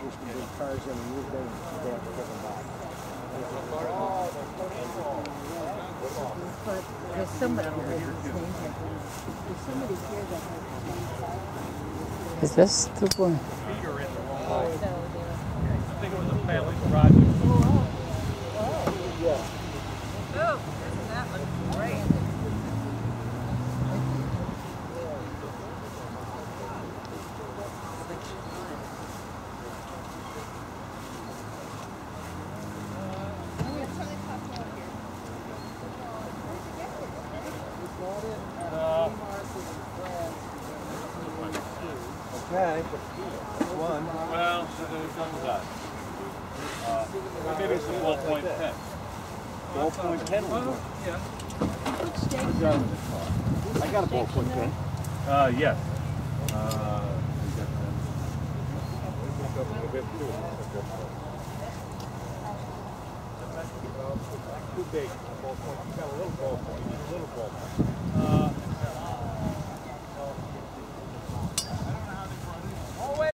used to bring cars in and move them and they have to take them back. But there's somebody here that has named it. There's somebody here that has named it. Is this the one? Feeder in the wrong way. I think it was a family project. Yeah. Oh, isn't that look great? Okay. One. Well, it comes out. Maybe it's a ballpoint pen. Ballpoint pen? Well, yeah. I got a ballpoint pen. Yes. Too big. You got a little ballpoint. You need a little ballpoint.